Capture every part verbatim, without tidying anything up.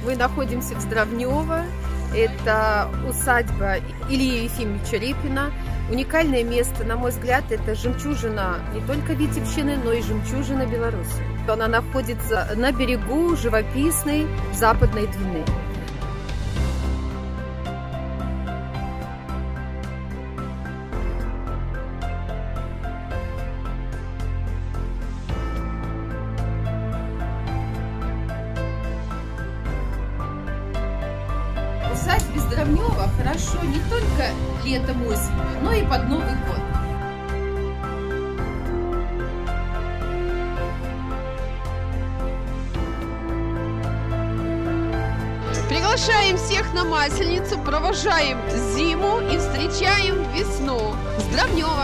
Мы находимся в Здравнево. Это усадьба Ильи Ефимовича Репина. Уникальное место, на мой взгляд, это жемчужина не только Витебщины, но и жемчужина Беларуси. Она находится на берегу живописной Западной Двины. В усадьбе Здравнево хорошо не только летом, осенью, но и под Новый год. Приглашаем всех на Масленицу, провожаем зиму и встречаем весну. Здравнево!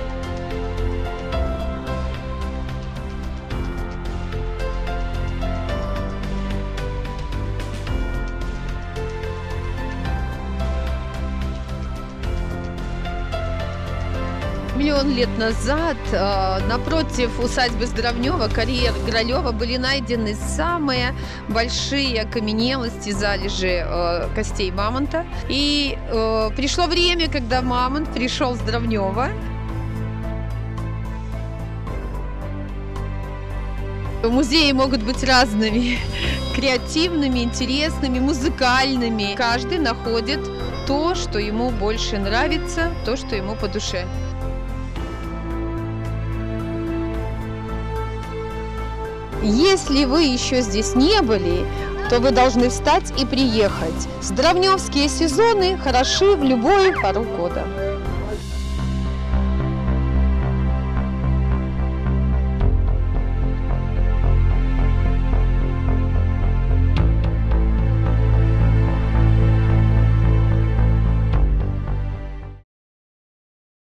Миллион лет назад э, напротив усадьбы Здравнево, карьер Гролева, были найдены самые большие окаменелости, залежи э, костей мамонта. И э, пришло время, когда мамонт пришел в Здравнево. Музеи могут быть разными, креативными, интересными, музыкальными. Каждый находит то, что ему больше нравится, то, что ему по душе. Если вы еще здесь не были, то вы должны встать и приехать. Здравневские сезоны хороши в любую пору года.